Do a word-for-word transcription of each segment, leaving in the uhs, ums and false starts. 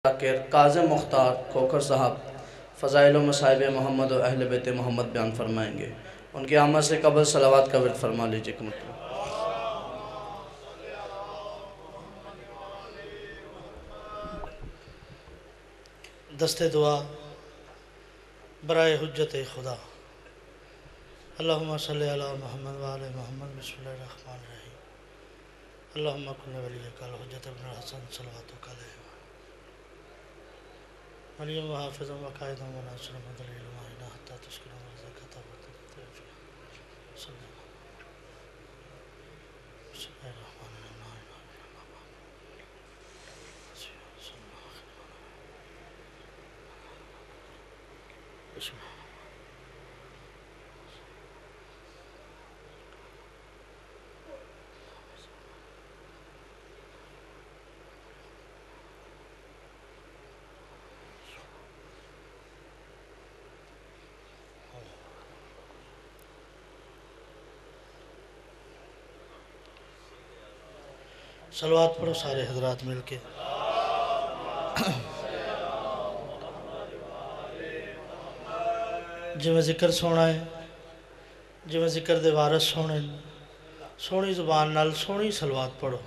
काज़ी मुख्तार खोखर साहब फ़ज़ाइल व मसाइब मोहम्मद और अहल बैत मोहम्मद बयान फरमाएंगे। उनकी आमद से कबल सलावात का विर्द फरमा लीजिए। मतलब दस्ते दुआ बराए हुज्जत खुदा। अल्लाहुम्मा सल्लि अला मुहम्मद व आले मुहम्मद। बिस्मिल्लाहिर रहमानिर रहीम। अल्लाहुम्मा कुल्लि वलिय्यकल हुज्जत इब्न हसन सल्लल्लाहु अलैहि मरियम व हाफ़िज़न व कायदन व नासिरन व दलीलन व इना हत्ता तुस्किन व ज़काता व तफ़ीफ़। सलवात पढ़ो सारे हजरात मिल के। जिमें जिक्र सोना है, जिमें जिक्र दे वारस सोने, सोहनी जुबान नाल सोहनी सलवात पढ़ो।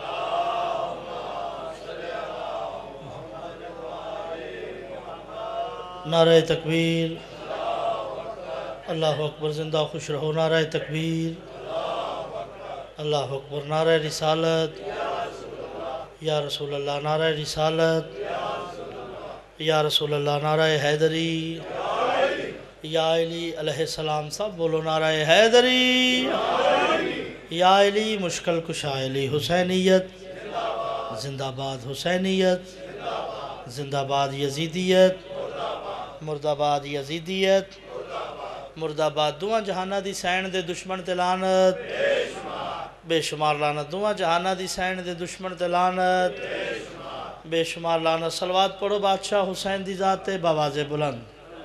नारे तकबीर, अल्लाह अकबर, जिंदा खुश रहो। नारे तकबीर, अल्लाह अकबर। नारे रिसालत, या रसूल अल्लाह। नारे रिसालत, या रसूल अल्लाह। नारे हैदरी, या अली अलैहिस्सलाम। सब बोलो नारे हैदरी, या अली मुश्किल कुशा अली। हुसैनियत जिंदाबाद, हुसैनियत जिंदाबाद। यजीदियत मुर्दाबाद, यजीदियत मुर्दाबाद। दुआ जहाना दी सैन दे दुश्मन ते लानत, बेशुमार लानत। दुआ जहाना दी सैन दे दुश्मन ते लानत, बेशुमार लानत। सलवात पढ़ो बादशाह हुसैन दी ज़ात बावाज़े बुलंद।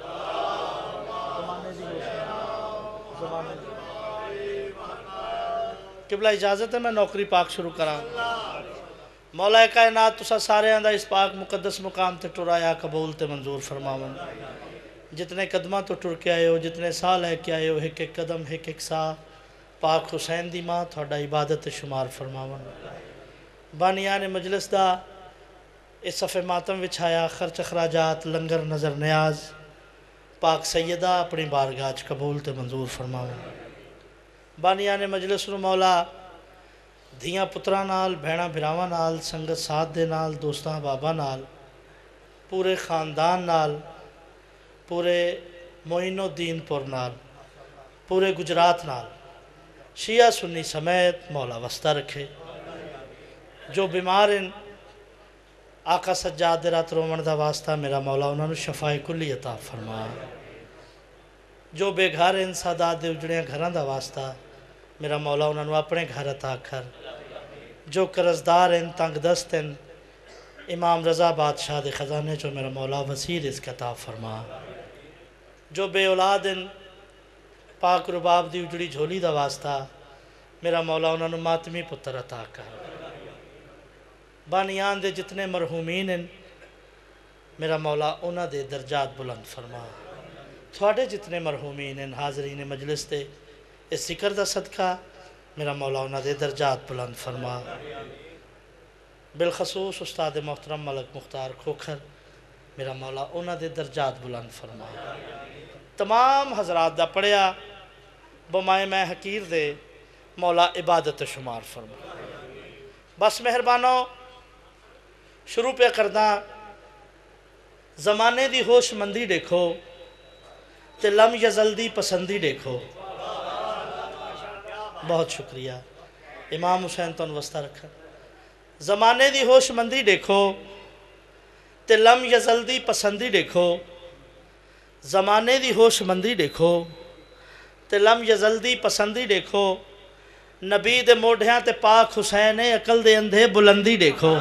किबला इजाज़त है मैं नौकरी पाक शुरू करा। मौला कायनात तुसा सारे आंदा इस पाक मुकद्दस मुकाम ते टुराया कबूल ते मंजूर फरमावन। जितने कदमां तो टुर के आए हो, जितने साह लैके आए हो, एक एक कदम एक एक साह पाक हुसैन दी माँ थोड़ा इबादत शुमार फरमावन। बानिया ने मजलिस दा इस सफ़े मातम विछाया खर्च अखराजात लंगर नज़र न्याज पाक सैयदा अपनी बारगाह कबूल ते मंजूर फरमावन। बानिया ने मजलिस नूं मौला धियां पुत्रां नाल, भैणां भिरावां नाल, संगत साथ दे नाल, दोस्तां अहबाबां नाल, पूरे खानदान नाल, पूरे मोइनुद्दीनपुर नाल, पूरे गुजरात नाल, शिया सुन्नी समेत मौला वस्ता रखे। जो बीमार हैं आका सज्जाद दे रात रोवण दा वास्ता मेरा मौला उन्होंने शफाए कुल्ली अता फरमा। जो बेघर हैं सादात दे उजड़िया घरां दा वास्ता मेरा मौला उन्होंने अपने घर अता कर। जो कर्जदार हैं तंग दस्त हैं इमाम रज़ा बादशाह दे खजाने चो मेरा मौला वसी रिज़्क़ अता फरमा। जो बे औलाद हैं पाक रुबाब दी उजड़ी झोली दा वास्ता मेरा मौला उन्होंने मातमी पुत्र अता कर। बानियान दे जितने मरहूमीन हैं मेरा मौला उन्हां दे दर्जात बुलंद फरमा। थोड़े जितने मरहूमीन हैं हाज़रीन मजलिस दे इस जिक्र दा सदका मेरा मौला उन्हां दे दर्जात बुलंद फरमा। बिलखसूस उस्ताद मोहतरम मलक मुख्तार खोखर मेरा मौला उन्हां दे दर्जात बुलंद फरमा। तमाम हजरात दा पढ़िया बमाए मैं हकीर दे मौला इबादत शुमार फरमा। बस मेहरबानो शुरू पे करदा। ज़माने दी होशमंदी देखो ते लम यज़ल दी पसंदी देखो। बहुत शुक्रिया इमाम हुसैन तुहानू वस्ता रखा। ज़माने दी होशमंदी देखो ते लम यज़ल दी पसंदी देखो। ज़माने दी होशमंदी देखो ते लम यज़ल दी पसंदी देखो। नबी दे मोढ़ियां ते पाक हुसैन अकल दे अंधे बुलंदी देखो।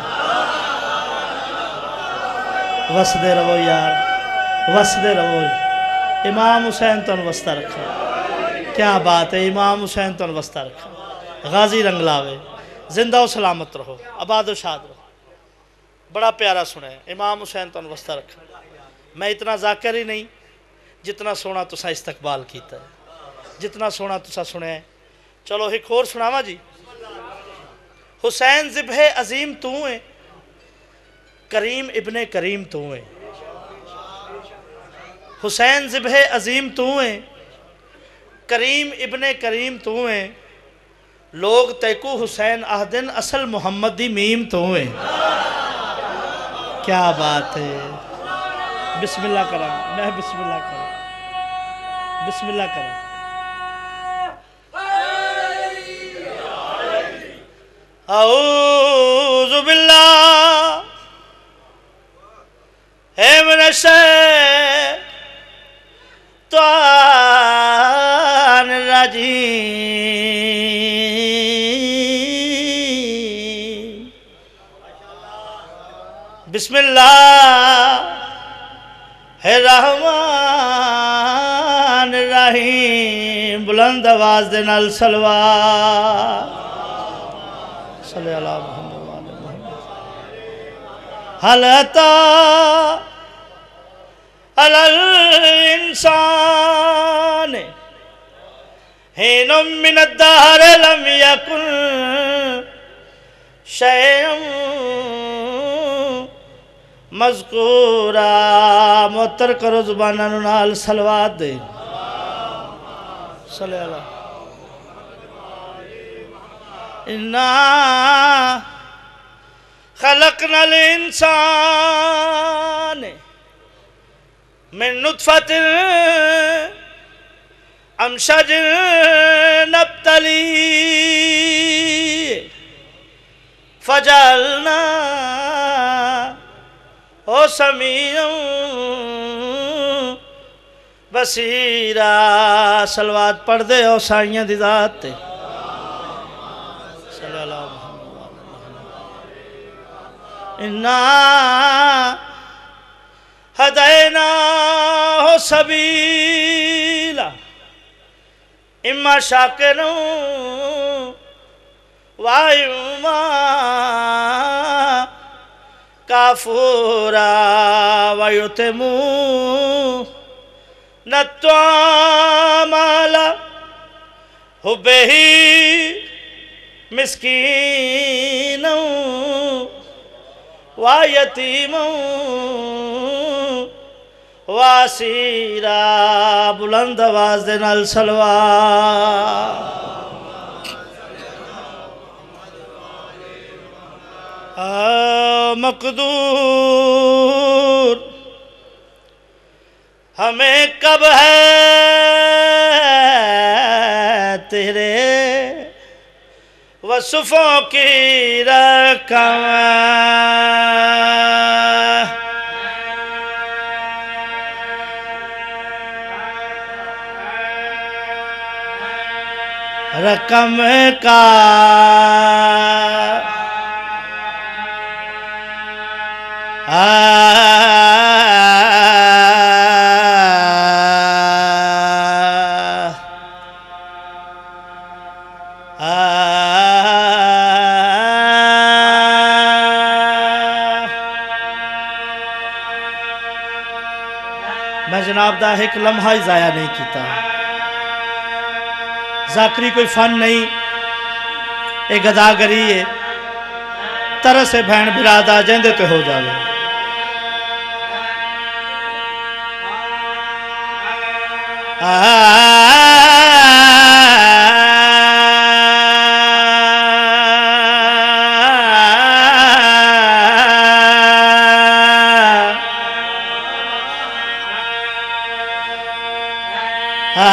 वसदे रहो यार, वसदे रहो। इमाम हुसैन तुहानू वस्ता रखा। क्या बात है, इमाम हुसैन तुहानू वस्ता रखा। गाजी रंग लावे, जिंदा व सलामत रहो, आबाद व शाद रहो। बड़ा प्यारा सुना है। इमाम हुसैन तो वस्ता रखा। मैं इतना जाकिर ही नहीं जितना सोना तुसा इस्तकबाल किया है, जितना सोना तुसा सुना है। चलो एक होर सुनावा जी। हुसैन ज़िब्हे अजीम तू है, करीम इब्ने करीम तू है। हुसैन ज़िब्हे अजीम तू है, करीम इब्ने करीम तू है। लोग तैकू हुसैन आहदिन असल मोहम्मद दी मीम तू है। क्या बात है। बिस्मिल्लाह करा, मैं बिस्मिल्लाह करा, बिस्मिल्लाह करा। औज़ु बिल्लाहि मिनश शैतानिर रजीम। बिस्मिल्लाहिर्रहमानिर्रहीम। बुलंद आवाज दे नाल सलवात सल्ले अला मुहम्मद व अला मुहम्मद। हल अता अलल इंसान हिनुम मिनद दहर लम यकुन शैअन मज़कूरा। मुअत्तर करो ज़ुबाना नाल सलवात दे सल्ले अला। इन्ना खलक़नल इंसान मिन नुत्फ़तिन अमशजिन नब्तली फजअलना ओ समीअन बसीरा। सलवात पढ़ दे ओ साइयां दी ज़ात ते। इन्ना हदैना हो सबीला इम्मा शाकिरुन व इम्मा काफूरा। व युतिमू नत्वामाला हुब्बिही मिस्कीनों व यतीमों वासीरा। बुलंद आवाज दे नाल सलवात। मकदूर हमें कब है तेरे वसफ़ों की रकम। रकम का आ, आ, मैं जनाब दा एक लम्हा ही ज़ाया नहीं किया। जाकरी कोई फन नहीं, एक गदागरी है। तरह से भैन बिरादा जेंदे तो हो जावे। आ, आ,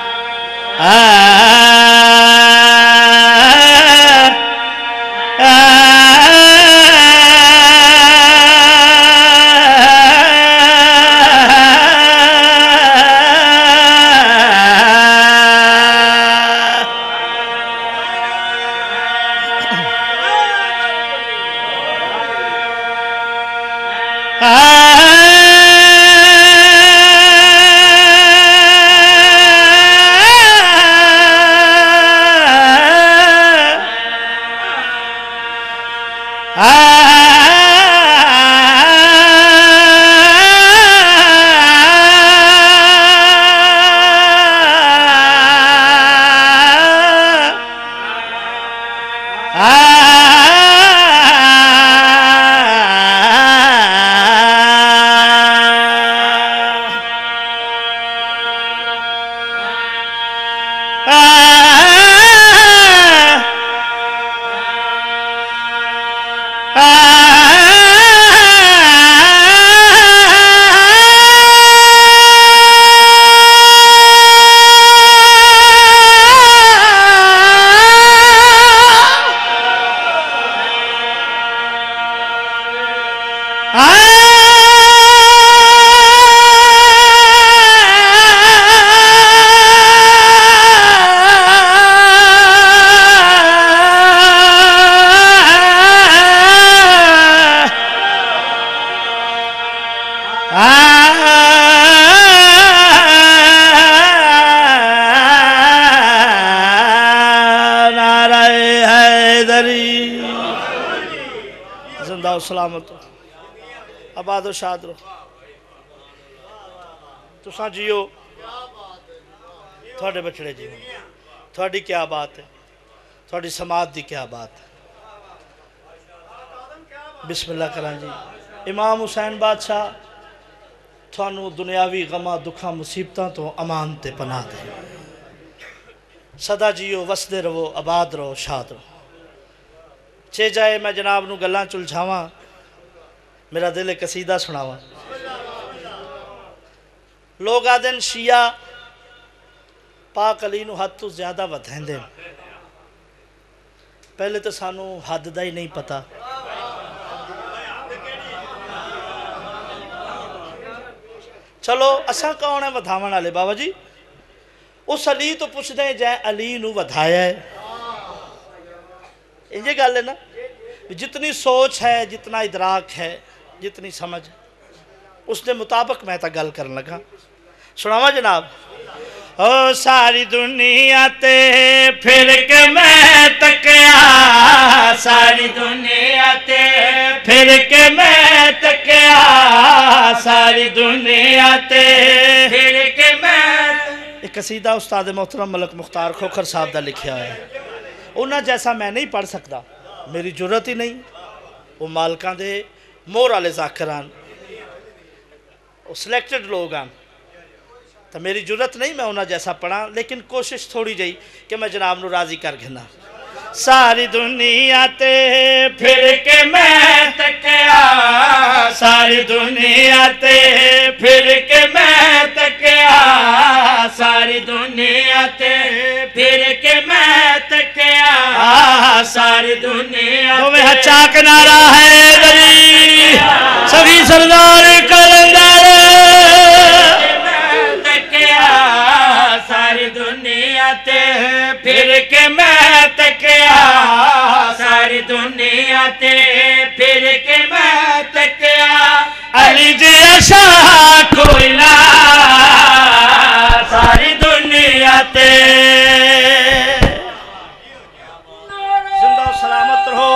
आ सलामत आबाद शाद रो तुसा जियो थोड़े बछड़े जीवन थोड़ी क्या बात है थोड़ी समाज की क्या बात है। बिस्मिल्लाह करा जी। इमाम हुसैन बादशाह थानू दुनियावी गमा दुखा मुसीबतों तो अमान ते पनाह दे। सदा जियो वसदे रहो आबाद रहो शाद रहो। छे जाए मैं जनाब नू गल्लां चुलझावां मेरा दिल एक कसीदा सुनावा। लोग आदन शिया पाक अली नू हद तो ज्यादा वधांदे पहले तो सानू हद दा ही नहीं पता। चलो असा कौन है वधावन वाले बाबा जी। उस अली तो पुछदे जै अली नू वधाया है इंजे गल है ना। जितनी सोच है जितना इदराक है जितनी समझ उसके मुताबिक मैं तो गल कर लगा। सुनावा जनाब। ओ सारी दुनिया ते फिर के मैं तकिया सारी दुनिया ते फिर के मैं तकिया सारी दुनिया ते फिर के मैं। एक कसीदा उस्ताद मोहतरम मलक मुख्तार खोखर साहब का लिखा है। उन्हें जैसा मैं नहीं पढ़ सकता मेरी जरूरत ही नहीं। वो मालकां दे मोहर वाले जाकिरान वो सिलेक्टेड लोग हैं तो मेरी जरूरत नहीं मैं उन्हें जैसा पढ़ा। लेकिन कोशिश थोड़ी जी कि मैं जनाब नू राजी कर घेना। सारी दुनिया ते फिर के मैं तकिया सारी दुनिया ते फिर के मैं तकिया सारी दुनिया ते फिर के मैं तकिया सारी दुनिया तुम्हें हच्चा किनारा है दरी सभी सरदार कलंदर सारी दुनिया ते फिर के मैं तकिया सारी दुनिया ते फिर के मैं तकिया अली जी आशा कोई ना सारी दुनिया ते। जिंदा सलामत रहो।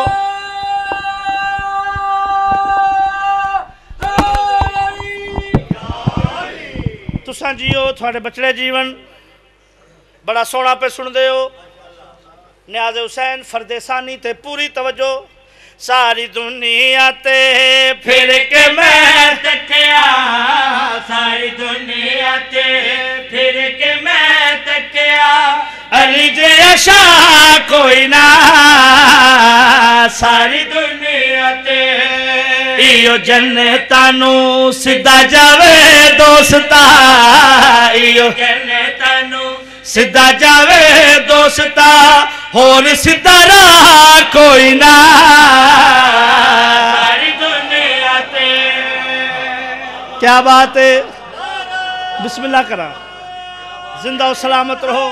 तुसा जियो थोड़े बचड़े जीवन बड़ा सोना पे सुनते हो। न्याज़ हुसैन फरदेसानी ते पूरी तवज्जो। सारी दुनिया ते फिर के मैं तकिया सारी दुनिया ते फिर के मैं तकिया अली जे आशा कोई ना सारी दुनिया ते इयो जन्नतां नू सीधा जावे दोस्ता इयो जन्नतां नू सीधा जावे दोस्ता होर सीधा राह कोई ना सारी दुनिया ते। क्या बात है। बिस्मिल्लाह करा। जिंदा और सलामत रहो।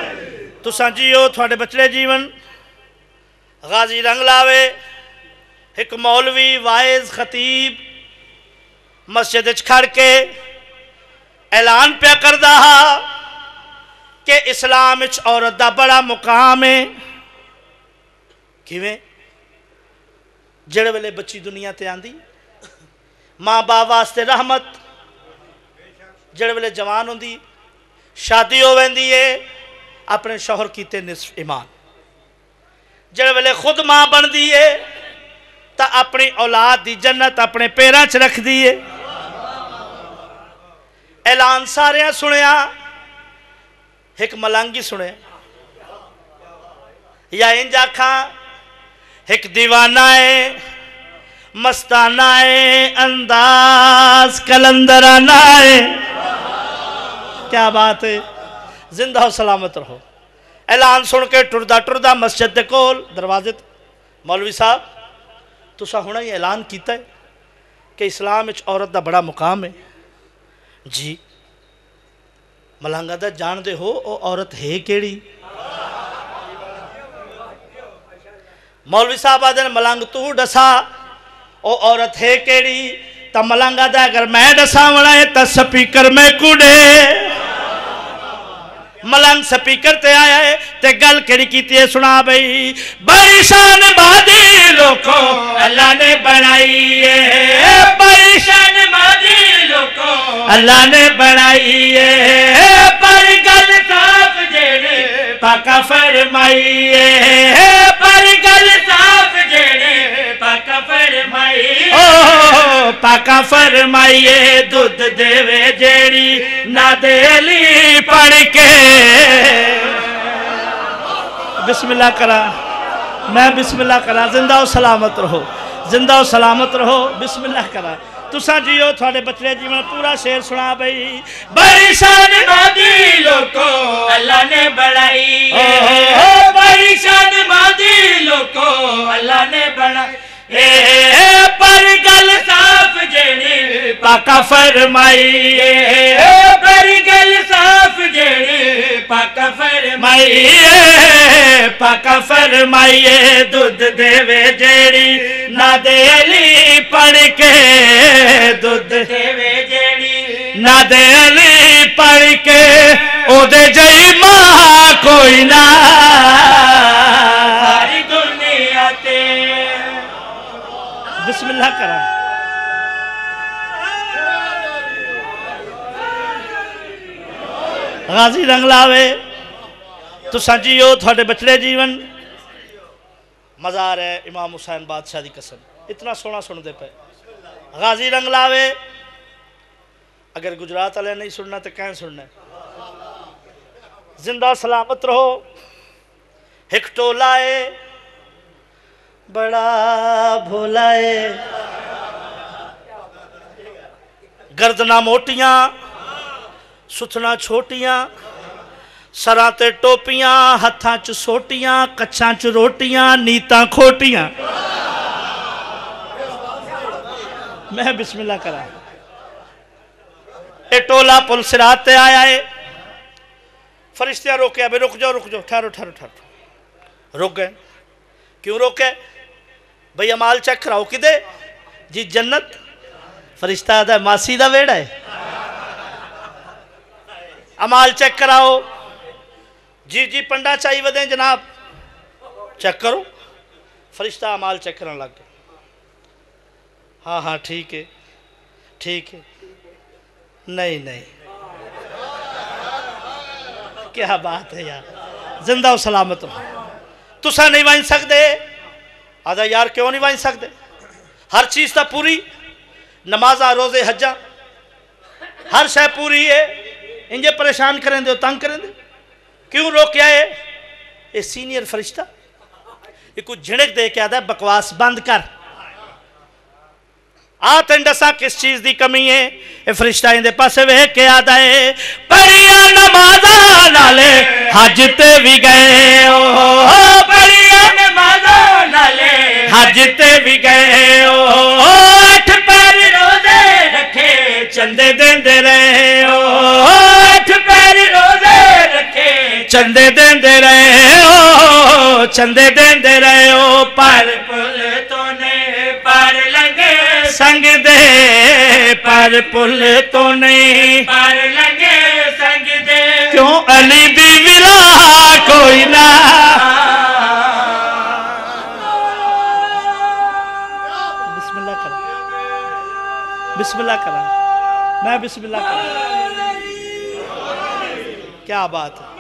तुसा जियो थोड़े बचड़े जीवन गाजी रंग लावे एक मौलवी वाइज खतीब मस्जिद खड़ के ऐलान पे करदा कि इस्लाम विच औरत दा बड़ा मुकाम है। किवें? जिहड़े वेले बच्ची दुनिया ते आंदी माँ बाप वास्ते रहमत, जिहड़े वेले जवान होंदी शादी हो वैंदी है अपने शौहर कीते निस्फ ईमान, जिहड़े वेले खुद माँ बनदी है तो अपनी औलाद दी जन्नत अपने पैरों च रखदी है। ऐलान सारे सुनिया, एक मलंगी सुने या इंज आखा एक दीवाना है मस्ताना है अंदाज कलंदराना है। क्या बात है, जिंदा हो सलामत रहो। ऐलान सुन के टुरदा टुरदा मस्जिद दे कोल दरवाजे ते, मौलवी साहब तुसा हुणे ही ऐलान किया है कि इस्लाम विच औरत दा बड़ा मुकाम है। जी मलंगा दा जानदे हो ओ औरत है केड़ी? मौलवी साहब आदन मलंग तू दसा ओ औरत है केड़ी? तो मलंगा दा अगर मैं दसावना है तो स्पीकर में कुड़े। मलंग स्पीकर ते आया है ते गल केड़ी कीती है सुना बई। बड़ी शान बादी लोको अल्लाह ने बनाई है, बड़ी शान बादी लोको अल्लाह ने बनाई है, पर गल साफ जेड़े पाका फरमाई है, पर गल साफ जेड़े पाका फरमाई ओ पाका फरमाइए दूध देवे जेड़ी ना देली पढ़ के। बिस्मिल्लाह करा, मैं बिस्मिल्लाह करा। जिंदा हो सलामत रहो, जिंदा हो सलामत रहो। बिस्मिल्लाह करा। तुसा जियो थोड़े बचड़े जीवन पूरा शेर सुना बई। बड़ी शान मादी लोको अल्लाह ने बढ़ाई, बड़ी शान मादी लोको अल्लाह ने बढ़ाई, पर गल साफ जेड़ी पाका फरमाई, पर गल साफ जेड़ी पाका फरमाई, पाका फरमाइए दूध देवे जेड़ी ना दे अली पढ़ के, दूध देवे जेड़ी ना दे अली पढ़ के, ओदे जई मां कोई ना सारी दुनिया ते। बिस्मिल्लाह करा। गाजी रंग लावे तुसा जियो थोड़े बचड़े जीवन। मज़ार है इमाम हुसैन बादशाह की कसम, इतना सोना सुनते पे। गाजी रंग लावे, अगर गुजरात वाले नहीं सुनना तो कैं सुनना। जिंदा सलामत रहो। एक टोला है बड़ा भोला है, गर्दना मोटियां सुथना छोटियां, सरां ते टोपियां हत्थां च सोटियां, कच्छां च रोटियां नीतां खोटियां। मैं बिस्मिल्लाह करा। ए टोला पुल सिरात ते आया है, फरिश्तियां रोके अबे रुक जाओ रुक जाओ ठहरो ठहरो ठहरो। रुक गए। क्यों रोके? भई अमाल चेक कराओ। किदे? जी जन्नत। फरिश्ता आदा मासी दा वेड़ा है, अमाल चेक कराओ। जी जी पंडा चाहिए वदे जनाब, चेक करो। फरिश्ता अमाल चेक करने लग गए। हाँ हाँ ठीक है ठीक है। नहीं नहीं, क्या बात है यार, जिंदा हो सलामत हो। तुसा नहीं वन सकते? आदा यार क्यों नहीं वन सकते? हर चीज़ तो पूरी, नमाजा रोजे हजा हर शय पूरी है। इंजे परेशान करें दे तंग करें दे, क्यों रोकया है? ये सीनियर फरिश्ता ये कुछ झिड़क दे के आदा बकवास बंद कर। आ तेन दसा किस चीज की कमी है? ये फरिश्ता इंदे पासे वेख के आदा है पढ़िया नमाजा नाले हज ते भी गए, ओ पढ़िया नमाजा नाले हज ते भी गए, ओ अठ पैर रोजे रखे चंदे देंदे रहे, ओ अठ पैर रोजे रखे चंदे देंदे रहे, ओ चंदे देंदे रहे, ओ पर पुल तो ने संग दे पर पुल तो नहीं पर लगे संग दे क्यों अली दी विला कोई ना बिस्मिल्लाह करा बिस्मिल्लाह करा मैं बिस्मिल्लाह करा क्या बात है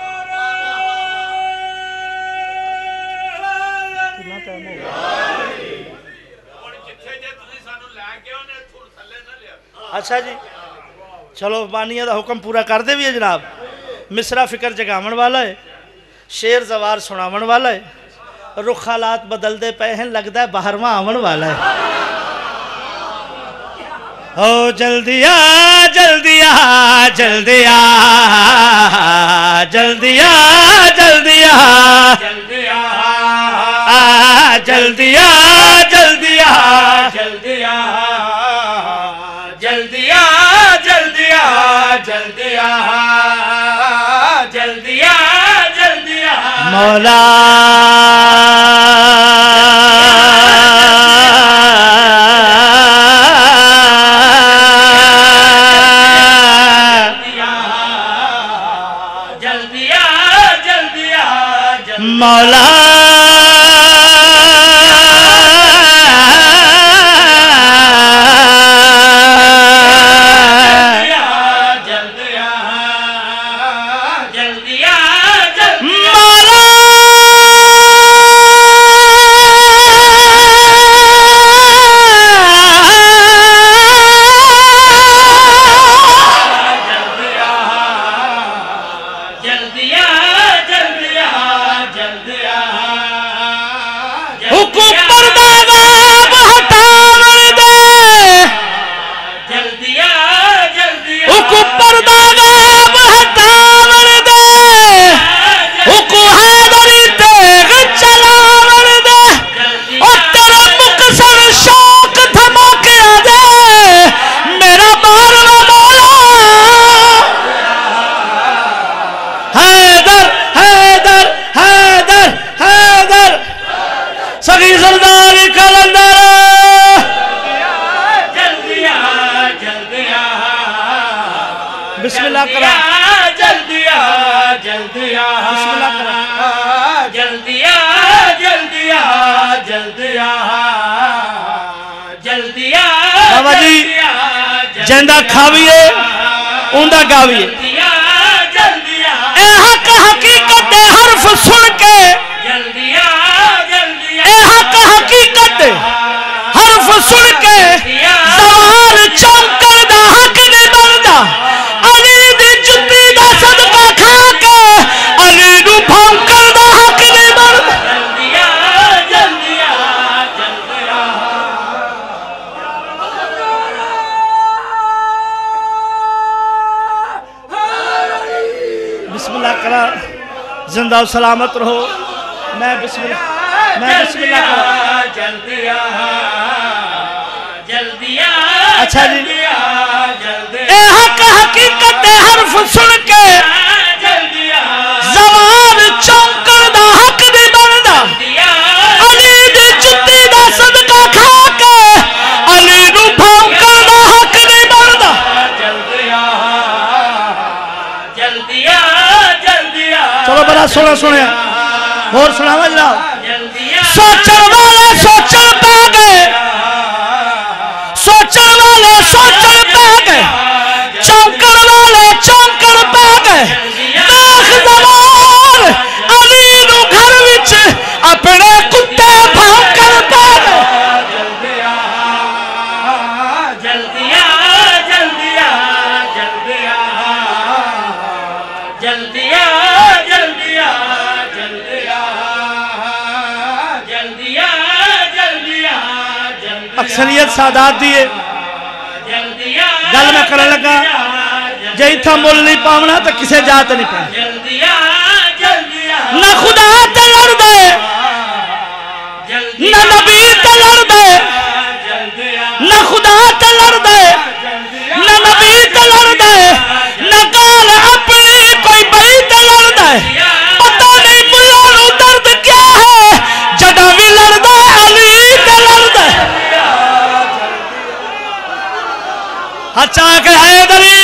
अच्छा जी चलो बानिया का हुक्म पूरा कर दे भी है जनाब मिसरा फिक्र जगावन वाला है शेर जवार सुनावन वाला है रुख हालात बदलते पे हैं लगता है बाहरवा आवन वाला है ओ जल्दी आ जल्दी आ जल्दी आ जल्दी आ जल्दी आ जल्दी आ जल्दी आ जल्दी आ जल्दी आ जल्दी आ जल्दी आ जल्दी आ जल्दी आ जल्दी आ मौला जल्दी आ जल्दी आ मौला बिस्मिल्लाह करा जल्दी आ जल्दी आ बिस्मिल्लाह करा जल्दी आ जल्दी आ जल्दी आ जल्दी आ बाबा जी जिंदा खाविए उंदा गाविए जल्दी आ ए हक हकीकत दे हरफ सुन के जल्दी आ जल्दी आ ए हक हकीकत दे हरफ सुन के सवाल चमकर दा हक नहीं बनदा अली दी जुत्ती दा सदका खा के अली नू भौंकर दा हक नहीं बनदा जल्दी आ जल्दी आ जल्दी आ बिस्मिल्लाह करा जिंदा और सलामत रहो मैं बिस्मिल्लाह मैं बिस्मिल्लाह करा जल्दी आ जल्दी आ अच्छा जी जल्दी ए हक हकीकत दे हरफ सुन के जल्दी आ जवान चौंकड़ दा हक नहीं बनदा अली दी जुत्ती दा सदका खा के अली नू भौंकड़ दा हक नहीं बनदा जल्दी आ जल्दी आ जल्दी आ चलो बड़ा सोना सुनिया और सुनावा जनाब जल्दी आ सोचण वाले सोचण पै गए सोचण वाले सोचण पै गए चौंकड़ वाले चौंकड़ पै गए देख जवान अली नू घर विच अपने कुत्ते भौंकड़ पै गए जल्दी आ जल्दी आ जल्दी आ जल्दी आ जल्दी आ जल्दी आ जल्दी आ जल्दी आ जल्दी आ जल्दी अक्सरियत सादात दिए जल्दी आ गल मैं करन लगा जे इत्था मुल नहीं पावना तो किसे जात नहीं पानी जल्दी आ जल्दी आ ना खुदा ते लड़ दे जल्दी ना नबी ते लड़ दे जल्दी आ ना खुदा ते लड़ दे ना नबी ते लड़ दे ना गाल अपनी कोई बई ते लड़ दे पता नहीं मुल्ला नू दर्द क्या है जदा भी लड़ दे अली ते लड़ दे अच्छा के हैदरी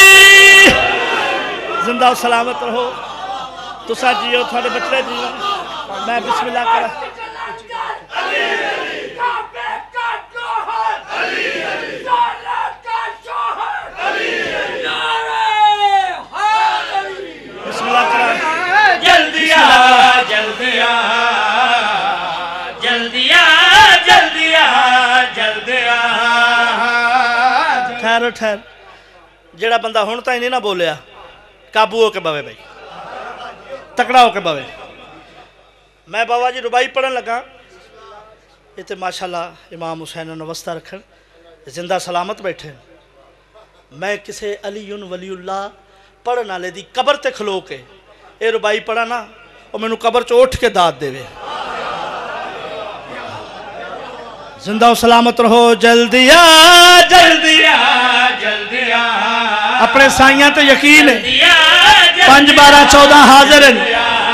जिंदा सलामत रहो, तुसा जियो, थोड़े बच्चे जियो। मैं बिस्मिल्लाह करा। बिस्मिल्लाह करा। जल्दी आ जल्दी आ जल्दी आ जल्दी आ जल्दी आ। ठहरो ठहर, जेड़ा बंदा हुण ताईं नहीं ना बोलिया काबू होके बवे भाई, तकड़ा होके बवे। मैं बाबा जी रुबाई पढ़न लगा, इतने माशाल्लाह इमाम हुसैन ने अवस्था रखन जिंदा सलामत बैठे। मैं किसी अलीयुन वलीउल्लाह पढ़न वाले दी कबर ते खलो के ये रुबाई पढ़ा ना, और मैनू कबर चो उठ के दाद देवे। जिंदा सलामत रहो। जल्दी आ जल्दी आ जल्दी आ अपने साइयां तो यकीन है, पांच बारह चौदह हाजिर हैं।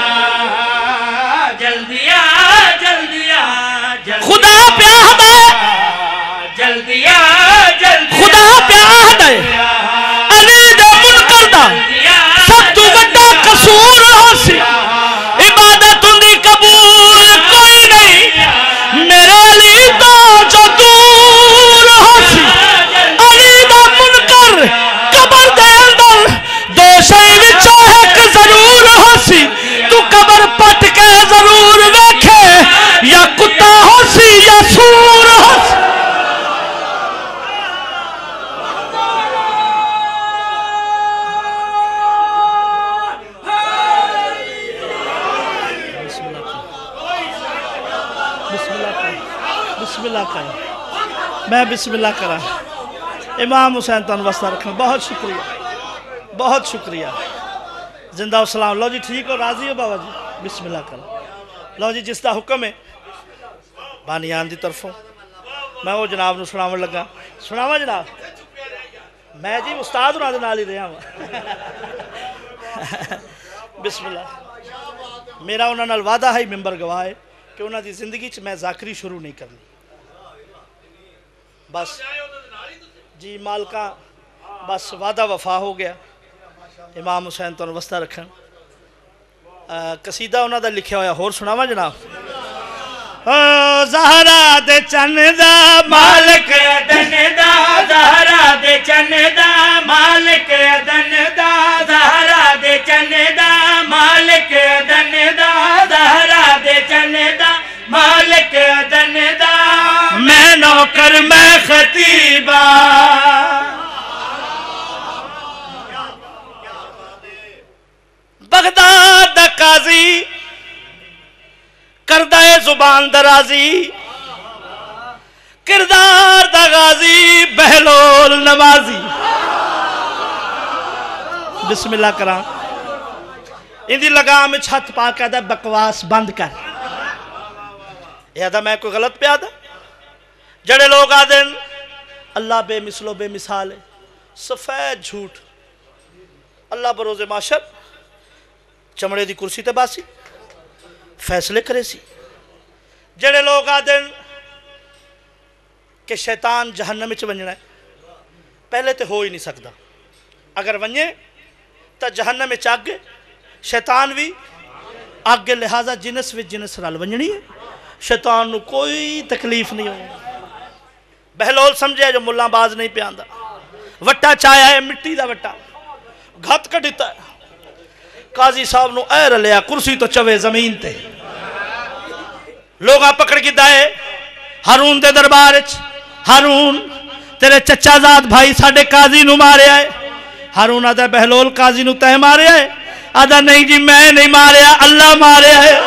जल्दी आ जल्दी आ खुदा प्याह दे, जल्दी आ जल्दी खुदा प्याह दे, अली दे मुनकर दा सब तू वड्डा कसूर होसी। इबादत उंदी कबूल कोई नहीं, मेरे अली तो जो दूर होसी। अली दा मुनकर कबर दे अंदर दो शई विचों एक जरूर होसी। तू कबर पट के जरूर वेखे, या कुत्ता होसी या सूर होसी। बिस्मिल्लाह करें, मैं बिस्मिल्लाह करा। इमाम हुसैन तुम वस्ता रखना। बहुत शुक्रिया, बहुत शुक्रिया। जिंदा सलाम। लो जी ठीक हो, राजी हो बाबा जी? बिस्मिल्लाह करो। लो जी जिसका हुक्म है बानियान की तरफों मैं वो जनाब को सुनावन लगा। सुनावा जनाब? मैं जी उस्ताद उन्हों के नाल ही रहा वा। बिस्मिल्लाह। मेरा उन्होंने नाल वादा है, मैंबर गवाह है कि उन्होंने जिंदगी च मैं जाकरी शुरू नहीं करनी। बस जी मालका, बस वादा वफा हो गया। इमाम हुसैन तुम वस्ता रखन। कसीदा उन्होंने लिखा होया होर सुनावा जनाब? ज़हरा दे चन दा मालिक अदन दा, ज़हरा दे चन दा मालिक अदन दा, ज़हरा दे चन दा मालिक अदन दा, ज़हरा दे चन दा मालिक अदन दा। मैं नौकर मैं खतीबा, बगदाद दा काजी करदा है जुबान दराजी, किरदार दा गाजी बहलोल नवाजी। बिस्मिल्लाह करा। इंदी लगाम छत पा के दा बकवास बंद कर। यादा मैं कोई गलत पे आदा? जड़े लोग आदे अल्लाह बेमिसलो बेमिसाल है, सफेद झूठ। अल्लाह बरोज़े माशर चमड़े की कुर्सी ते बासी फैसले करे सी। जड़े लोग आदे कि शैतान जहन्नम च वंजना है, पहले तो हो ही नहीं सकता। अगर वंजे तो जहन्नम च अग, शैतान भी अग, लिहाजा जिनस विच जिनस रल वंजनी है। शैतान नू कोई तकलीफ नहीं होगी। बहलोल समझे जो मुलाबाज नहीं पे आंदा। वट्टा चाया है मिट्टी का वट्टा, घत कटिता है। काजी साहब नू ऐ रलिया कुर्सी तो चवे जमीन ते। लोग पकड़ के दाए हारून दे दरबार च। हारून तेरे चचाजाद भाई साडे काजी नू मारिया है। हारून आदा बहलोल काजी नू तय मारिया है? आदा नहीं जी मैं नहीं मारिया, अल्लाह मारिया है।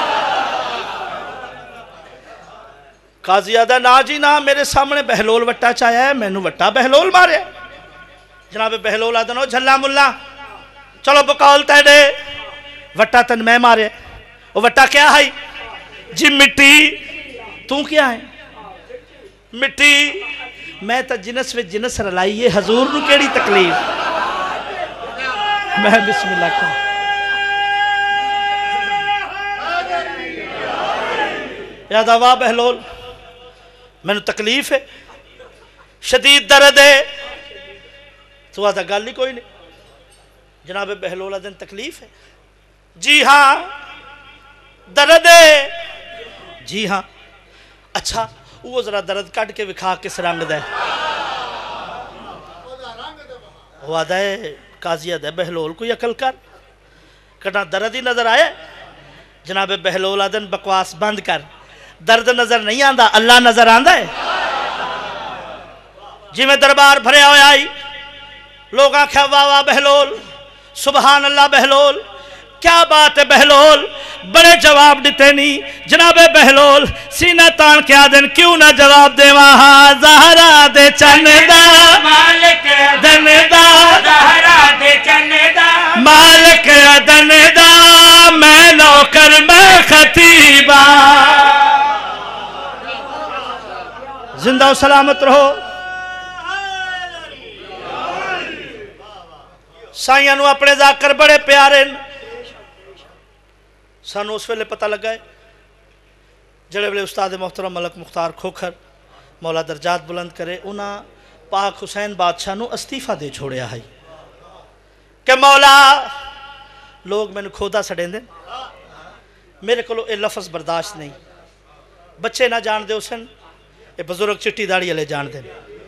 काजी आदा ना जी ना, मेरे सामने बहलोल वट्टा चाया है, मैनू वट्टा बहलोल मारिया। जनाब बहलोल आदा नो झल्ला मुल्ला चलो बकौल तेरे वट्टा तन मैं मारे। वो वट्टा क्या है जी? मिट्टी। तू क्या है? मिट्टी। मैं तो जिनस में जिनस रलाई है, हजूर नू केड़ी तकलीफ? मैं बिस्मिल्लाह कर। याद आवा बहलोल मैनू तकलीफ है, शदीद दर्द है, तो आता गल ही कोई नहीं। जनाब बहलोल दिन तकलीफ है। जी हाँ दर्द है। जी हाँ अच्छा वो जरा दर्द कट के विखा किस रंग दा वो आदा है काजी आदा बहलोल कोई अकल कर कटा दर्द ही नजर आया। जनाब बहलोल आदन बकवास बंद कर दर्द नजर नहीं आता अल्लाह नजर आंदा है। जिमें दरबार भरया होया आई लोग आख्या वाह वाह बहलोल सुबहान अल्लाह बहलोल क्या बात है बहलोल बड़े जवाब दिते नहीं। जनाबे बहलोल सीना तान के आदन क्यों ना जवाब दे वहां ज़हरा दे चन्दा मालिक दनदा ज़हरा दे चन्दा मालिक दनदा मैं नौकर मैं खतीबा। जिंदा और सलामत रहो। साइयां नू अपने जाकर बड़े प्यारे सानू उस वेले पता लगा है जड़े वेले उस्ताद मोहतरम मलक मुख्तार खोखर मौला दरजात बुलंद करे उन्हां पाक हुसैन बादशाह नू अस्तीफा दे छोड़िया है कि मौला लोग मैनू खोदा सड़ेंदे मेरे को ये लफज बर्दाश्त नहीं। बच्चे ना जानते उसन ये बजुर्ग चिट्टी दाड़ी वाले जानते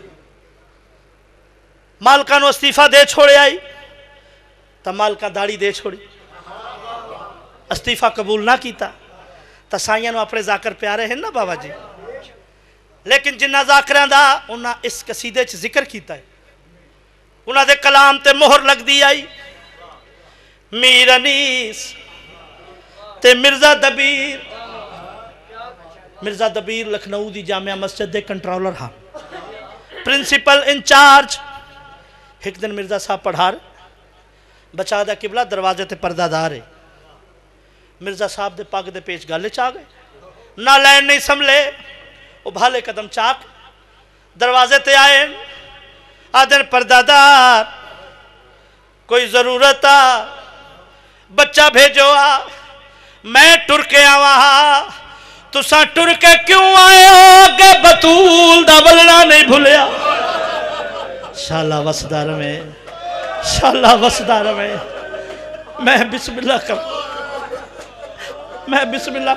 मालका नू अस्तीफा दे छोड़िया आई तो मालका दाड़ी दे छोड़ी अस्तीफा कबूल ना किया तो साइयां नू अपने जाकर प्यारे हैं ना बाबा जी। लेकिन जिन्ना जाकरां दा उन्हां इस कसीदे च जिक्र किया है उन्हां दे कलाम ते मोहर लगदी आई। मीर अनीस ते मिर्जा दबीर मिर्जा दबीर Lucknow the Jamia Masjid the controller हाँ प्रिंसिपल इंचार्ज। एक दिन मिर्जा साहब पढ़ा रहे बचा दा किबला दरवाजे ते पर्दादार है। मिर्जा साहब दे पग दे पेच गल च आ गए ना लैन नहीं संभले वो भाले कदम चाक दरवाजे ते आए आदन पर्दादार कोई जरूरत आ बच्चा भेजो आ मैं टुर के आवा तुसा टुर के क्यों आए हो के बतूल दा बलना नहीं भूलिया। शाला वसदार में शाला वसदार में मैं बिस्मिल्लाह कर मैं बिस्मिल्लाह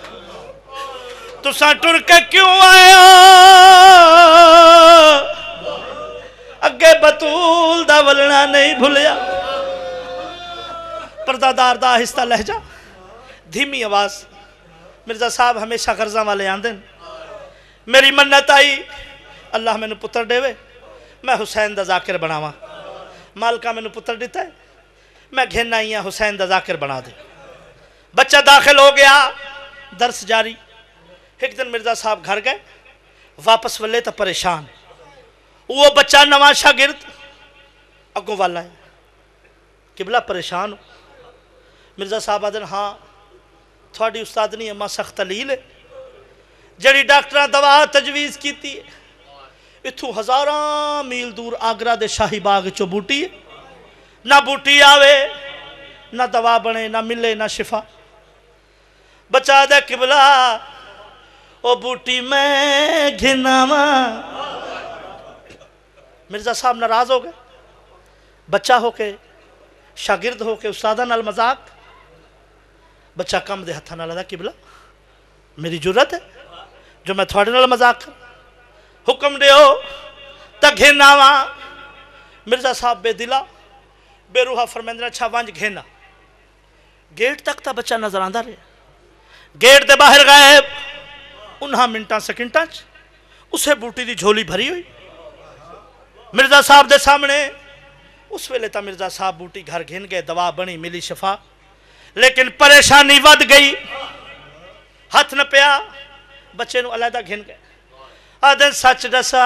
तुसा टुर के क्यों आया अगे बतूल दा वलना नहीं भूलिया। पर्दादार दा आहिस्ता लहजा धीमी आवाज। मिर्जा साहब हमेशा गर्जा वाले आंदे मेरी मन्नत आई अल्लाह मैनू पुत्र देवे मैं हुसैन दा जाकिर बनावा। मालका मैनू पुत्र दिता है मैं घेना ही हाँ हुसैन दा जाकिर बना दे। बच्चा दाखिल हो गया दर्स जारी। एक दिन मिर्जा साहब घर गए वापस वले तो परेशान वो बच्चा नवा शागिर्द अगों वाला है किबला परेशान हो। मिर्जा साहब आदन हाँ थोड़ी उस्तादनी अम्मा सख्त तलील है जड़ी डॉक्टर दवा तजवीज़ की इथों हज़ारां मील दूर आगरा दे शाही बाग चो बूटी है ना बूटी आवे ना दवा बने ना मिले ना शिफा। बचा दे किबला ओ बूटी मैं घिनावा। मिर्जा साहब नाराज हो गए बच्चा होके शागिर्द होके उस्तादा नाल मजाक। बच्चा कम दे हथा नाल किबला मेरी जुर्रत है जो मैं थोड़े नाल मजाक कर हुक्म दियो तो घेनावा। मिर्जा साहब बेदिला बेरूहा फरमेंदना अच्छा वंज घेना। गेट तक तो बच्चा नजर आंदा रहा गेट के बाहर गायब उन्हां मिनटा सकिंटा उसे बूटी की झोली भरी हुई मिर्जा साहब के सामने। उस वेले तो मिर्जा साहब बूटी घर घिन गए दवा बनी मिली शफा लेकिन परेशानी वध गई हथ न पिया बच्चे अलहदा घिन गए। आदन सच दसा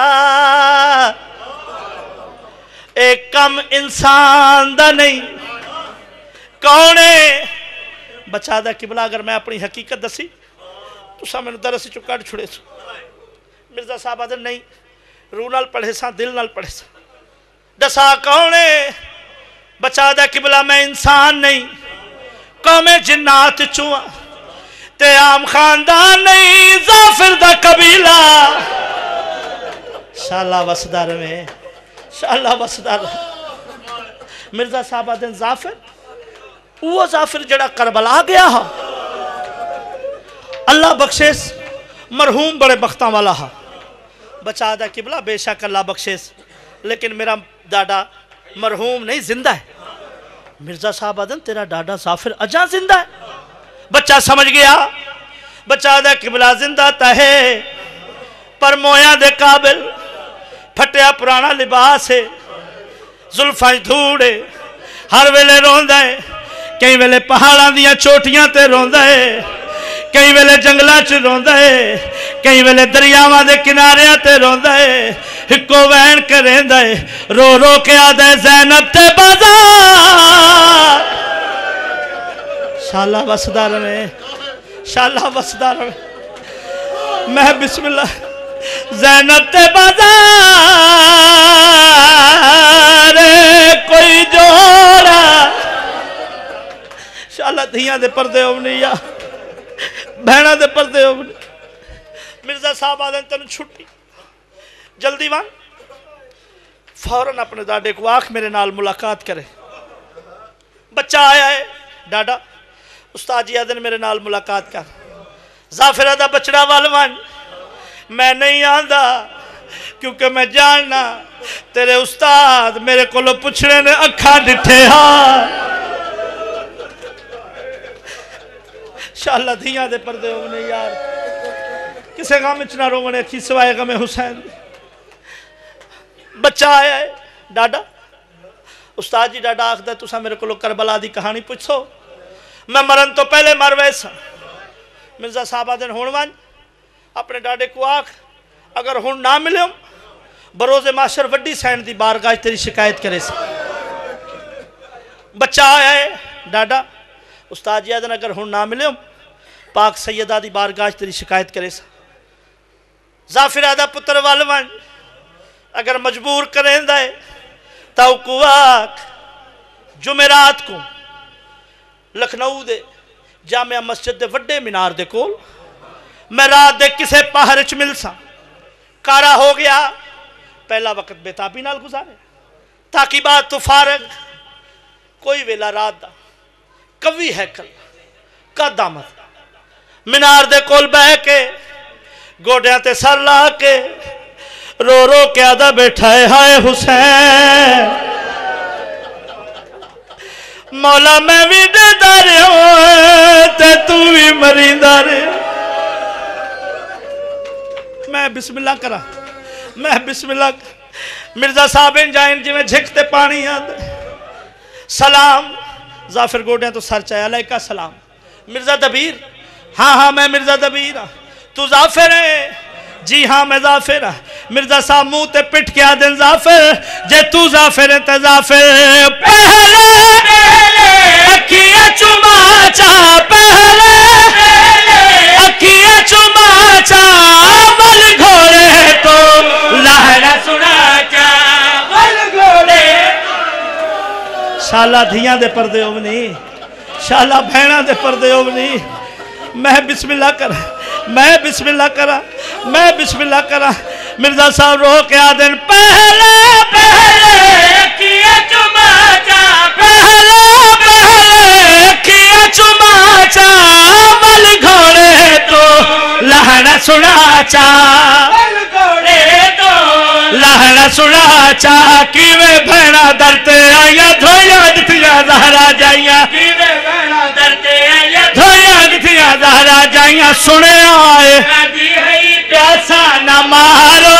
एक कम इंसान दा नहीं कौन है बचा दा किबला। अगर मैं अपनी हकीकत दसी तुसा मैनू दरस चो कढ़ छुड़े सो। मिर्जा साहब आदन नहीं रूह नाल पढ़े सा दिल नाल पढ़े सा दसा कौन है बचा दा किबला मैं इंसान नहीं कौमे जिन्नात चुआ ते आम खानदान नहीं जाफिर दा कबीला। शाला वसदार में शाला वसदा मिर्जा साहब आदन जाफिर वो जाफिर जड़ा करबला गया हा अल्लाह बख्शेस मरहूम बड़े बख्तां वाला हा बचा दा किबला बेशक अल्लाह बख्शेस लेकिन मेरा डाडा मरहूम नहीं जिंदा है। मिर्जा साहब आदन तेरा डाडा जाफिर अजा जिंदा है। बच्चा समझ गया बचा दा किबला जिंदा ता है पर मोया दे काबिल फटिया पुराना लिबास है जुल्फां धूड़े हर वेले रोंदा है कई वेले पहाड़ां दियां चोटियां ते रोंदा है कई वेले जंगलां च रोंदा है कई वेले दरियावां दे किनारियां ते रोंदा है हिको वैन करेंदा है रो रो के आदा ज़ैनब ते बाज़ार शाला वसदा रहे शाला वसदा रहे मैं बिस्मिल्लाह ज़ैनब ते बाज़ार कोई जोड़ा शाला धियां दे पर्दे होवनी या बहना दे पर्दे होवनी। मिर्जा साहब आदन तेन छुट्टी जल्दी वन फौरन अपने डाडे को आख मेरे नाल मुलाकात करे। बच्चा आया है डाडा उस्ताद जी आदन मेरे नाल मुलाकात कर। जाफिरा दा बचड़ा वाल वन मैं नहीं आंदा क्योंकि मैं जानना तेरे उस्ताद मेरे को पुछने ने अखा डिठे हा शाला धियां दे पर्दे होने यार किसे गम च ना रोवने अखी सिवाए गमे हुसैन। बच्चा आया है डाडा उस्ताद जी डाडा आखदा तुसा मेरे को करबला दी कहानी पूछो मैं मरन तो पहले मर वैसा। मिर्जा साहब आदन हुण वन अपने डाडे को आख अगर हुण ना मिले बरोज़े माशर वड्डी सैन दी बारगाह तेरी शिकायत करे सा। बच्चा आया है डाडा उस्ताद जी आदन अगर हुण ना मिले पाक सैयदा दी बारगाह तेरी शिकायत करे सा। जाफिरा दा पुत्र वल वन अगर मजबूर करेंदा है तो कुआक जुमेरात को लखनऊ दे जामिया मस्जिद दे वड्डे मीनार दे कोल मैं रात दे किसे पहर च मिल सा। कारा हो गया पहला वक्त बेताबी नाल गुजारे ताकि बात तो फारग कोई वेला रात दा कवि हैकल का दामद मीनार दे कोल बह के गोडियां ते सर ला के रो रो के आदा बैठा है हाय हुसैन मौला मैं भी देदा रहा ते तू भी मरींदा रे। मैं बिस्मिल्लाह करा मैं बिस्मिल्लाह मिर्जा साहब जाइन जिमें झिकते पानी आंदा सलाम जाफिर गोडियां तो सर चाया अलैका सलाम। मिर्जा दबीर हाँ हाँ मैं मिर्जा दबीर हाँ तू जाफिर है जी हाँ मैं जाफिर हाँ। मिर्जा साहब मुंह ते पिट के आदन जाफिर जे तू जाफिर है तो जाफिर पहले अखियां चुमाचा पहले अखियां चुमाचा मल घोड़े तो लहरा सुनाचा मल घोड़े शाला धियां दे पर्दे होवनी शाला भैणा दे पर्दे होवनी। मैं बिस्मिल्लाह करा मैं बिस्मिल्लाह करा मैं बिस्मिल्लाह करा। मिर्जा साहब रो के आदन पहले पहले किया चुमाचा पहले पहले किया चुमाचा मल घोड़े तो लहरा सुनाचा मल घोड़े तो लहरा सुनाचा किवे भैणा दरते आया धोया दिथिया जहरा जाइया किवे भैणा दरते आया धोया दिथिया जहरा जाइया सुने आए प्यासा न मारो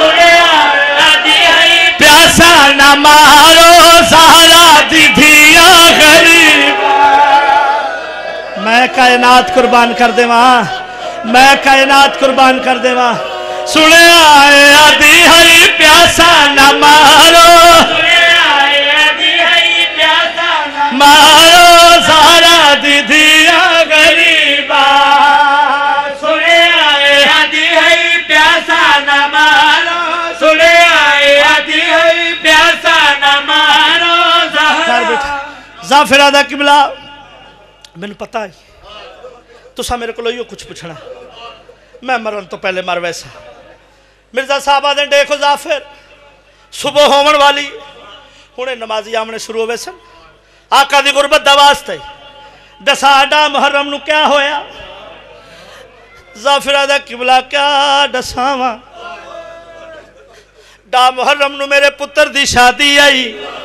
प्यासा न मारो सहारा दिधिया गरीब। मैं कायनात कुर्बान कर देवा मैं कायनात कुर्बान कर देवा सुने आए आदि हरी प्यासा न मारो मारो सहारा दिधिया गरीबा सुने आए आदि हरी प्यासा न मारो सुने आए आदि हरी प्यासा न मारो जाफिरा दा किबला मैनू पता है तुसा मेरे को कुछ पूछना मैं मरन तो पहले मर वैसा। मिर्जा साहब आदे देखो जाफिर सुबह होवन वाली हुणे नमाजी आमने शुरू होवे सन आका दी गुरबत दा वास्ते दसा डा मुहर्रम नु क्या होया जाफिरा दा किबला क्या दसावा डा मुहर्रम नु मेरे पुत्र दी शादी आई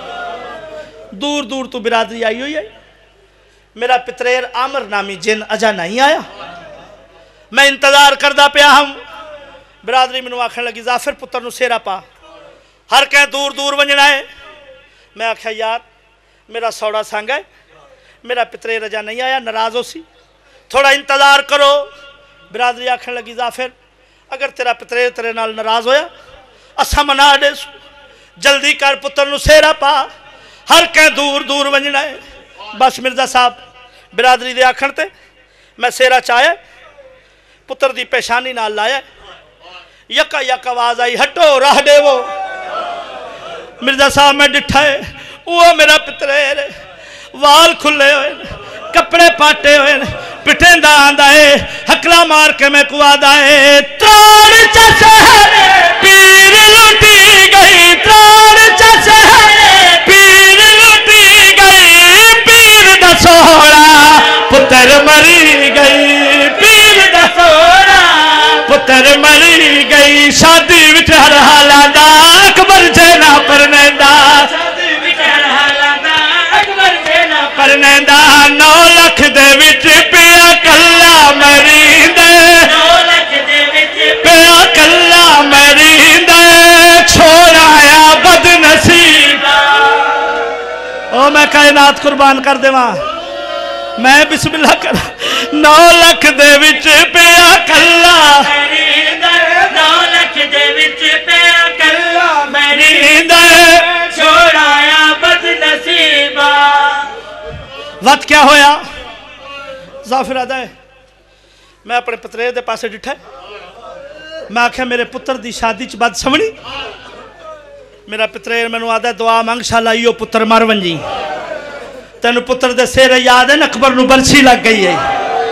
दूर दूर तो बिरादरी आई हुई है मेरा पितरेर आमर नामी जिन अजा नहीं आया मैं इंतजार करदा पिया हम बिरादरी मैनू आखन लगी जाफिर पुत्र नु सेरा पा हर कह दूर दूर वंजना है मैं आख्या यार मेरा सौड़ा संग है मेरा पितरेर अजा नहीं आया नाराज हो सी थोड़ा इंतजार करो बिरादरी आखन लगी जाफिर अगर तेरा पितरेर तेरे नाल नाराज होया असा मना दे जल्दी कर पुत्र नु सेरा पा हर कह दूर दूर वंजना है बस मिर्जा साहब बिरादरी दे आखण ते मैं सेरा चाया पुत्र दी पेशानी नाल लाया यका यक आवाज आई हटो राह देवो मिर्जा साहब मैं डिठा है वो मेरा पितरेर वाल खुले हुए कपड़े पाटे हुए पिटेंदा आंदा है हकला मार के मैं कुआदा है त्राण चसे पीर लुटी गई त्राण चसे पीर लुटी गई पीर दा सोहरा पुत्र मरी गई पीर दा सोहरा पुत्र मरी गई शादी विच हर हालां दा अकबर जेना परनेंदा शादी विच हर हालां दा अकबर जेना परनेंदा नौ लख दे विच पिया कल्ला मरींदे नौ लख दे विच पिया कल्ला मरींदे छोड़ाया बदनसीबा ओ मैं कायनात कुर्बान कर देवा मैं बिस्मिल्लाह कर नौ लख दे विच पिया कल्ला मरींदे नौ लख दे विच पिया कल्ला मरींदे छोड़ाया बदनसीबा वत क्या होया जाफिर आदा है मैं अपने पतरेर दे पासे डिठा मैं आख्या मेरे पुत्र दी शादी च बद समणी मेरा पितरेर मैनू आदा दुआ मंग शाला इो पुत्र मर वंजी तेन पुत्र दे सिर याद है न अकबर नू बरछी लग गई है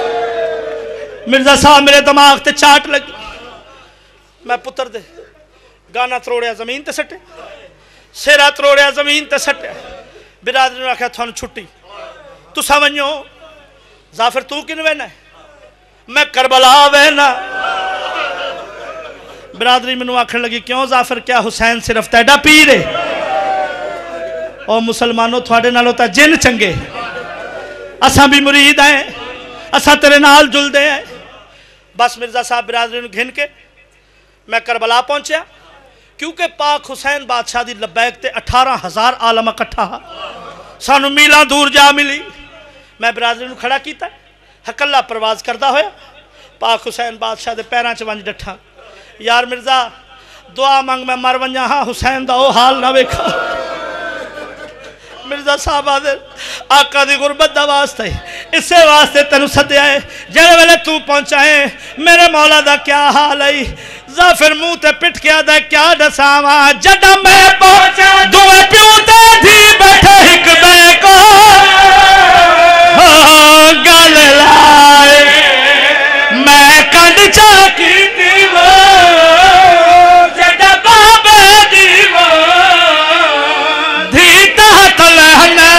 मिर्जा साहब मेरे दिमाग ते चाट लगी मैं पुत्र दे गाना त्रोड़िया जमीन ते सट्टे सिरा त्रोड़िया जमीन ते सट्टे बिरादरी ने आख्या थानू छुट्टी तुसा वनो जाफिर तू किन वहना मैं करबला वहना बिरादरी मैनू आखन लगी क्यों जाफिर क्या हुसैन सिर्फ तेरा पीर है और मुसलमानों थोड़े नालों तो जिन चंगे असा भी मुरीद हैं असा तेरे नाल जुलदे हैं बस मिर्जा साहब बिरादरी नू घिन के मैं करबला पहुंचा क्योंकि पाक हुसैन बादशाह की लबैक ते अठारह हजार आलम इकट्ठा सानू मीलों दूर जा मिली मैं बिरादरी नू खड़ा किया हकला प्रवाज करता होया पाक हुसैन बादशाह के पैरों च वंज डठा यार मिर्जा दुआ मंग मैं मर वंजा हाँ हुसैन का वो हाल ना वेखा मिर्जा साहब आदे आका दी गुरबत दा वास्ते इसे वास्ते तेनू सद्या है जिस वेले तू पहुंचा है मेरे मौला दा क्या हाल है जाफिर मुंह ते पिट के आदा क्या दसावा जदा मैं पहुंचा दुए प्यू ते धी बैठे हिक बे को गल लाए मैं कंड चाकी दीवो जदा बाबे दीवो धी तहत लहना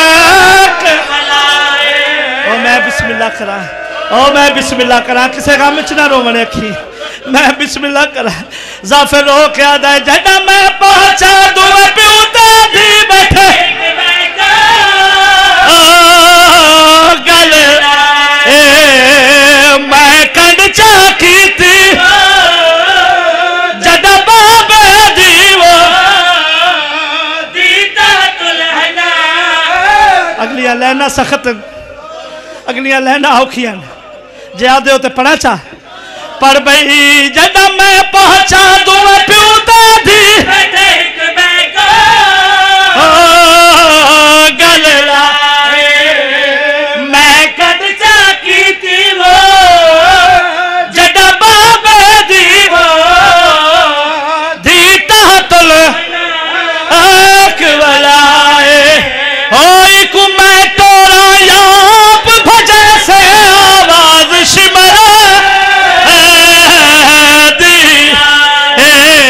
ओ मैं बिस्मिल्लाह करा ओ मैं बिस्मिल्लाह करा किसे काम च ना रोवने अखी मैं बिस्मिल्लाह करा जाफिर रो के आदा जदा मैं पहुंचा दुए प्यू ते धी बैठे गल ए मैं कंड चाकी थी जदा बाबे दीवो दीता तुलहना अगलियां लहना सख्त अगलियां लहना औखियां जे आदे होते पढ़ा चा पर भाई जदा मैं पहुंचा दुए प्यू ते धी बैठे एक बैको गल मैं कद चाकी थी वो जदा बाबे दीवो दीता तुल एक वलाए होई को मैं तोरा याप भजे से आवाज शिमरा दी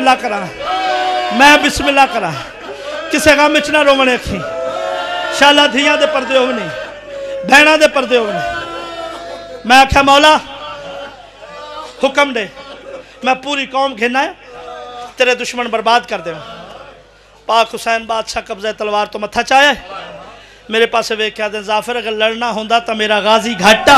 बिस्मिल्लाह करा, मैं बिस्मिल्लाह करा, किसी गम च ना रोवने अखी, शाला धियां दे परदे होवने, भैणा दे परदे होवने। मैं आख्या मौला हुक्म दे, मैं पूरी कौम घेना है, तेरे दुश्मन बर्बाद कर दे। पाक हुसैन बादशाह कब्ज़े तलवार तो मत्था चाहे, मेरे पास वेख्या दे जाफर अगर लड़ना होंदा तो मेरा गाजी घाटा।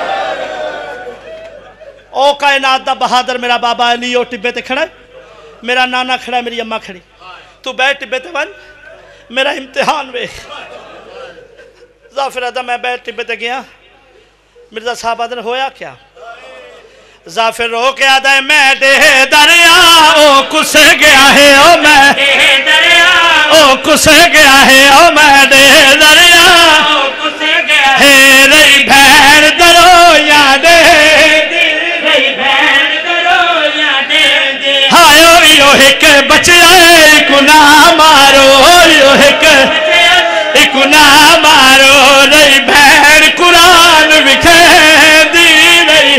ओ कायनात दा बहादुर मेरा बाबा अली ओ टिब्बे ते खड़ा है, मेरा नाना खड़ा है, मेरी अम्मा खड़ी, तू बैठ टिब्बे ते वन, मेरा इम्तिहान वेख। जाफिर आदा मैं बैठ टिब्बे ते गया, मिर्जा साहब आदन होया क्या? जाफिर रो के आदा है मैं दे दरिया ओ कुस गया है ओ मैं दे दरिया ओ कुस गया है ओ मैं दे दरिया ओ कुस गया है रही भैन दरो या दे रही भैन दरो या दे दे हायो यो एक बचिया एक ना मारो यो एक एक ना मारो रही भैन कुरान विखे दी रही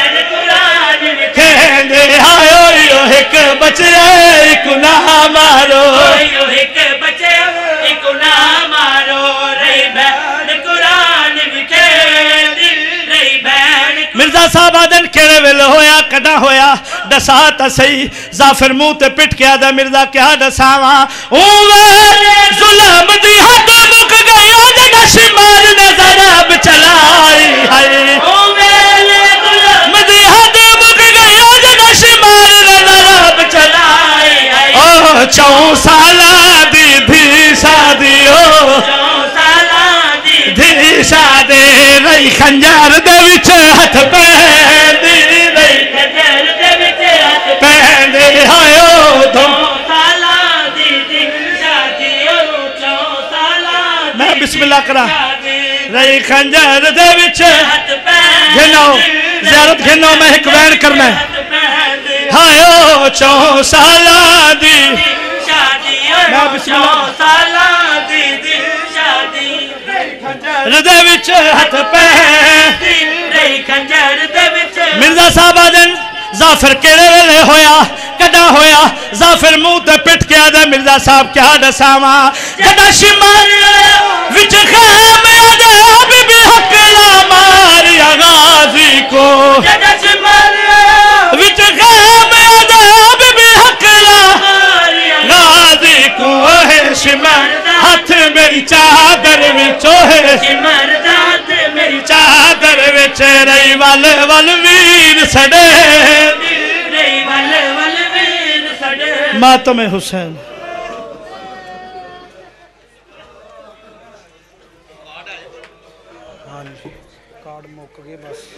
एक बचे एक ना मारो एक बचे एक ना मारो रही बहन कुरान विखे दिल रही बहन। मिर्जा साहब आदन केड़े वेले होया कदा होया दसा ता सही। जाफिर मुंह ते पिट के आदा मिर्जा क्या दसावा ओवे जुल्म दी हद मुक गया जदा शिमार ने जनाब चलाई हाय ओवे जुल्म दी हद मुक गया जदा शिमार ने जनाब चलाई ओ चौ साला दी धी शादी ओ चौ साला दी धी शादी रही खंजर दे विच हथ पैंदी रही खंजर दे विच हथ पैंदी हायो दो साला दी धी शादी ओ चौ साला मैं बिस्मिल्लाह करा रही खंजर दे विच हथ पैंदी घिनो ज़ियारत घिनो मैं एक वैन करना है हायो चौ साला दी शादी मैं बिस्मिल्लाह साला दी दी शादी हृदय विच हथ पैंदी रही खंजर दे विच। मिर्जा साहब आदन जाफिर केड़े वेले होया कदा होया? जाफिर मुंह ते पिट के आदा मिर्जा साहब क्या दसावा जदा शिमार विच खैम आदा बीबी हकला मारिया गाजी को जदा शिमार विच खैम आदा बीबी हकला गाजी को है शिमार हाथ मेरी चादर विच है शिमार हाथ मेरी चादर विच रही वल वल वीर सड़े रही वल वल वीर सड़े मातम हुसैन। कार्ड मुक गए बस।